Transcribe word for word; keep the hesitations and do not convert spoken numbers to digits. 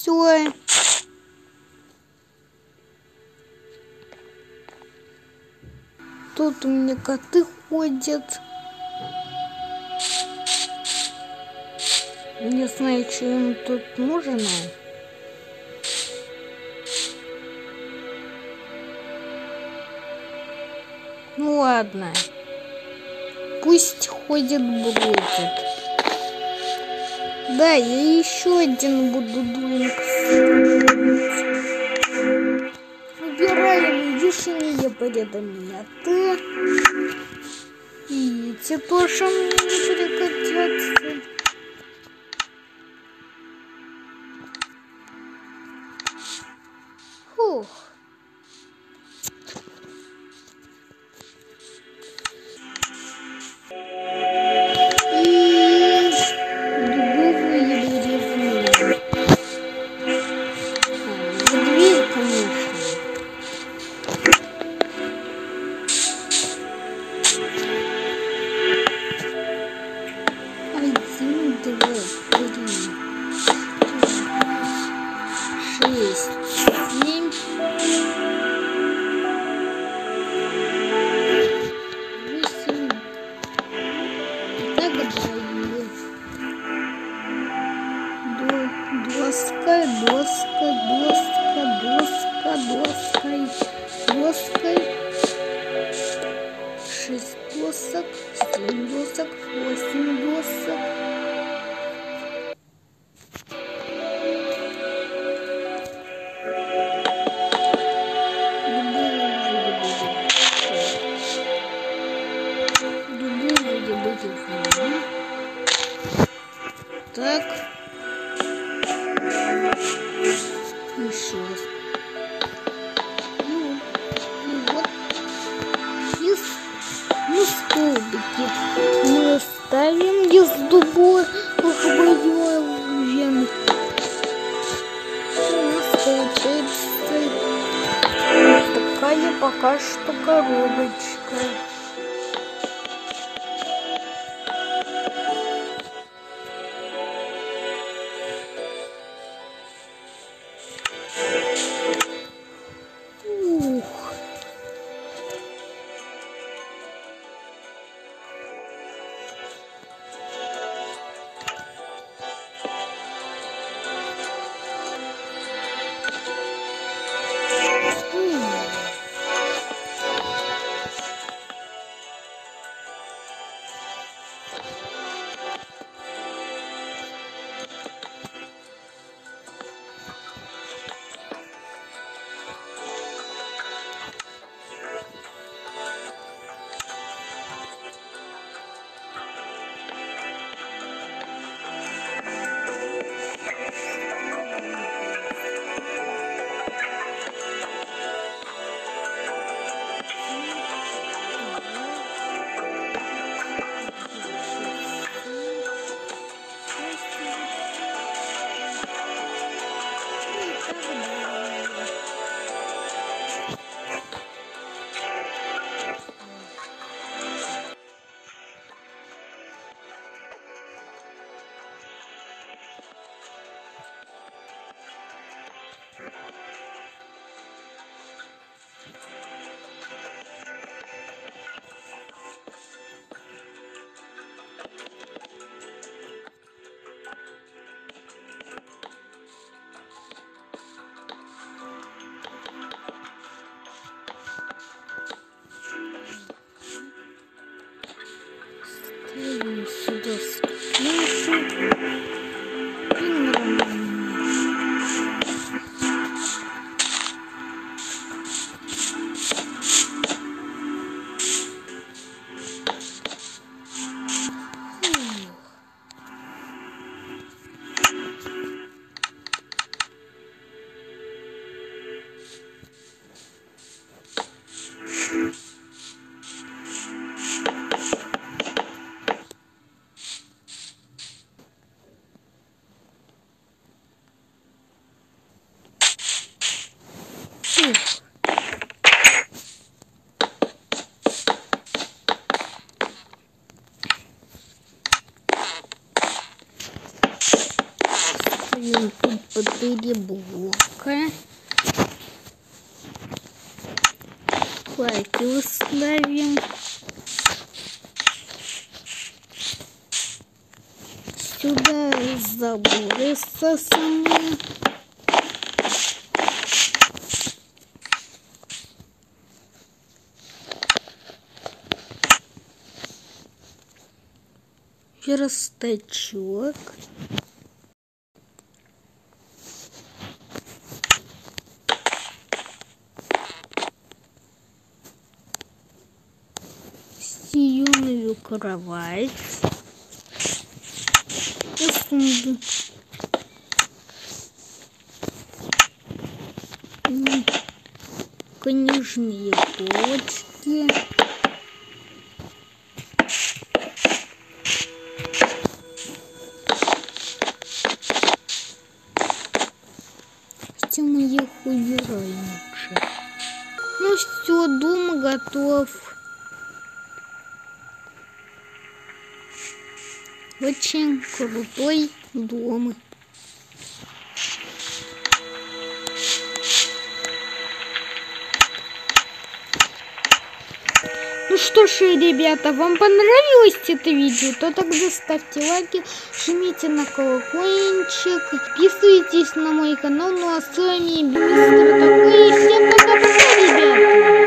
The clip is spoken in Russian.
все. Тут у меня коты ходят. Не знаю, что им тут нужно. Ну ладно. Пусть ходит, бродит. Да, я еще один буду думать. Убираем лишние предметы. И эти тоже мне не пригодятся. Фух. Доска, доска, доска, доска, доской, доской. Шесть досок, семь досок, восемь досок. Так. Еще раз. Ну, и вот. И, ну, столбики мы ставим из дубовых вен. У нас получается такая пока что коробочка. Сюда скручу. Ставим тут четыре блока. Факел ставим. Сюда заборы сосаны. Верстачок. Стеюную кровать. И сундук. Книжные полочки. Мы их убираем уже. Ну все, дом готов. Очень крутой дом. Ну что ж, ребята, вам понравилось это видео, то тогда ставьте лайки, жмите на колокольчик, подписывайтесь на мой канал. Ну а с вами мистер такой, и всем пока-пока, ребята!